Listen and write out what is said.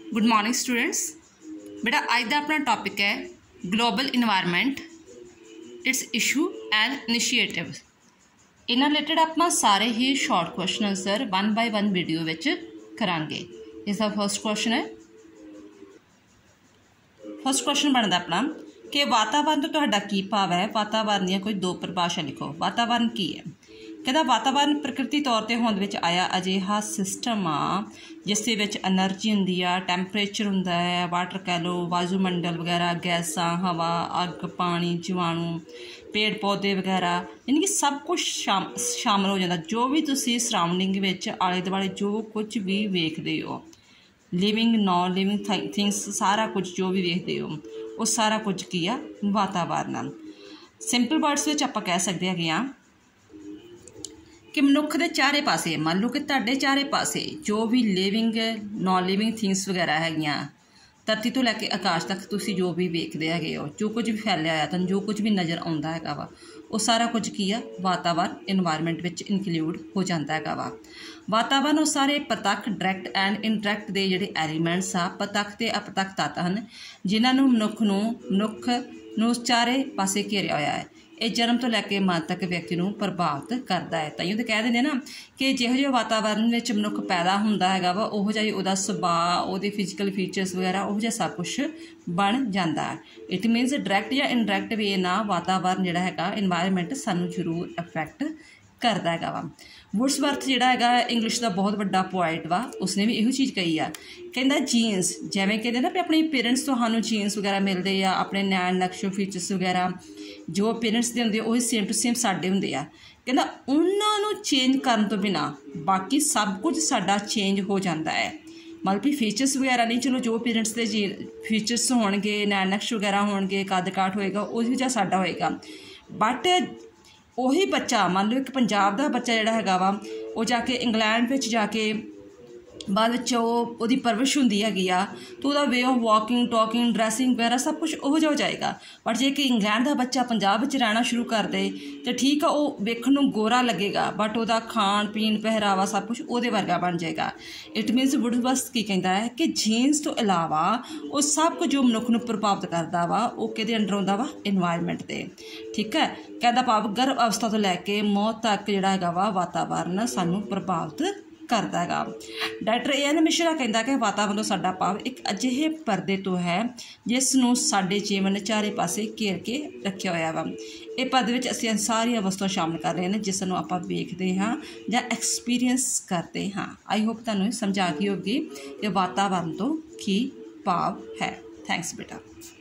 Good morning students. बेटा अज का अपना टॉपिक है global environment, its issue and initiative. इन्हां रिलेटेड आप सारे ही short question answer 1 by 1 video विच करांगे। इसका फर्स्ट क्वेश्चन है, फर्स्ट क्वेश्चन बनता अपना कि वातावरण तो तुहाडा की भाव है। वातावरण दी कोई दो परिभाषा लिखो। वातावरण की है? कहता वातावरण प्रकृति तौर पर होंद विच आया अजिहा सिस्टम आ जिस दे विच एनर्जी हुंदी आ, टैंपरेचर हुंदा है, वाटर कह लो, वायुमंडल वगैरह, गैसां, हवा, अग, पानी, जीवाणु, पेड़ पौधे वगैरह, यानी कि सब कुछ शामिल हो जाता। जो भी तुसीं सराउंडिंग विच आले दुआले जो कुछ भी वेखदे हो, लिविंग नॉन लिविंग थिंग्स, सारा कुछ जो भी वेखदे हो वो सारा कुछ की आ वातावरण। सिंपल वर्ड्स विच आपां कह सकदे हैगे आ कि मनुख के चारे पासे, मान लो कि तुहाडे चारे पासे जो भी लिविंग नॉन लिविंग थिंग्स वगैरह हैगियां, धरती तो लैके आकाश तक तुसीं जो भी वेखदे हैगे हो, जो कुछ भी फैलिया होया तुहानूं जो कुछ भी नज़र आउंदा हैगा वा, वो सारा कुछ की आ वातावरण इन्वायरमेंट विच इनकलूड हो जाता हैगा वा। वातावरण वो सारे प्रत्यक्ष डायरैक्ट एंड इनडायरैक्ट दे जिहड़े एलीमेंट्स आ, प्रत्यक्ष ते अप्रत्यक्ष तत्त हन जिन्हां नूं मनुख नूं चारे पासे घेरिया होया है। ये जन्म तो लैके मौत तक व्यक्ति को प्रभावित करता है। ताइयों तो कह देंगे ना कि जिहो जिहा वातावरण में मनुख पैदा होंदा हैगा वा उहो जिहा उहदा सुभाਅ, उहदे फिजिकल फीचर्स वगैरह उहो जिहा सब कुछ बन जाता है। इट मीनस डायरैक्ट या इनडायरैक्ट वे ना वातावरण जिहड़ा हैगा इन्वायरमेंट सानूं जरूर अफैक्ट करता हैगा वा। वुड्सवर्थ जिहड़ा हैगा इंग्लिश का बहुत बड़ा पोइट वा, उसने भी इहो चीज़ कही आ। कहंदा जीन्स जिवें कहते ना भी अपने पेरेंट्स तो सानूं जीन्स वगैरह मिलते आ, अपने नैन नक्शो फीचर्स वगैरह जो पेरेंट्स दे हुंदे उही सेम टू सेम साडे हुंदे आ। कहंदा उन्हां नूं चेंज करन तो बिना बाकी सब कुछ साडा चेंज हो जाता है। मतलब कि फीचर्स वगैरह नहीं, चलो जो पेरेंट्स के फीचर्स होणगे, नैन नक्श वगैरह होणगे, कद काठ होएगा उही जिहा साडा होएगा। बट ਉਹੀ ਬੱਚਾ ਮੰਨ ਲਓ ਇੱਕ ਪੰਜਾਬ ਦਾ ਬੱਚਾ ਜਿਹੜਾ ਹੈਗਾ ਵਾ ਉਹ ਜਾ ਕੇ ਇੰਗਲੈਂਡ ਵਿੱਚ ਜਾ ਕੇ ਬਾਅਦ ਵਿੱਚ ਉਹਦੀ ਪਰਵਰਿਸ਼ ਹੁੰਦੀ ਹੈਗੀ ਆ ਤਾਂ ਉਹਦਾ way of walking, talking, dressing ਵਗੈਰਾ ਸਭ ਕੁਛ ਉਹੋ ਜਿਹਾ ਹੋ ਜਾਏਗਾ। ਬਟ ਜੇ ਕਿ ਇੰਗਲੈਂਡ ਦਾ ਬੱਚਾ ਪੰਜਾਬ ਵਿੱਚ ਰਹਿਣਾ ਸ਼ੁਰੂ ਕਰ ਦੇ ਤਾਂ ਠੀਕ ਆ, ਉਹ ਵੇਖਣ ਨੂੰ ਗੋਰਾ ਲੱਗੇਗਾ ਬਟ ਉਹਦਾ ਖਾਣ ਪੀਣ ਪਹਿਰਾਵਾ ਸਭ ਕੁਛ ਉਹਦੇ ਵਰਗਾ ਬਣ ਜਾਏਗਾ। ਇਟ ਮੀਨਸ ਵੁਡਸਵਰਥ ਕੀ ਕਹਿੰਦਾ ਹੈ ਕਿ ਜੀਨਸ ਤੋਂ ਇਲਾਵਾ ਉਹ ਸਭ ਕੁਝ ਜੋ ਮਨੁੱਖ ਨੂੰ ਪ੍ਰਭਾਵਿਤ ਕਰਦਾ ਵਾ ਉਹ ਕਿਹਦੇ ਅੰਡਰ ਆਉਂਦਾ ਵਾ? ਇਨਵਾਇਰਮੈਂਟ ਦੇ। ਠੀਕ ਹੈ, ਕਹਿੰਦਾ ਭਾਵ ਗਰਭ ਅਵਸਥਾ ਤੋਂ ਲੈ ਕੇ ਮੌਤ ਤੱਕ ਜਿਹੜਾ ਹੈਗਾ ਵਾ ਵਾਤਾਵਰਨ ਸਾਨੂੰ ਪ੍ਰਭਾਵਿਤ करता है। Doctor AN. मिश्रा कहता कि वातावरण तो साडा भाव एक अजिहे परदे तो है जिसनों साडे जीवन चारे पासे घेर के रखा होया वा। ये परदे विच असीं सारियां वस्तुआं शामिल कर रहे हैं जिसनों आपां वेखदे हाँ जां एक्सपीरियंस करते हाँ। आई होप तुहानूं समझ आ गई होगी कि वातावरण तो की भाव है। थैंक्स बेटा।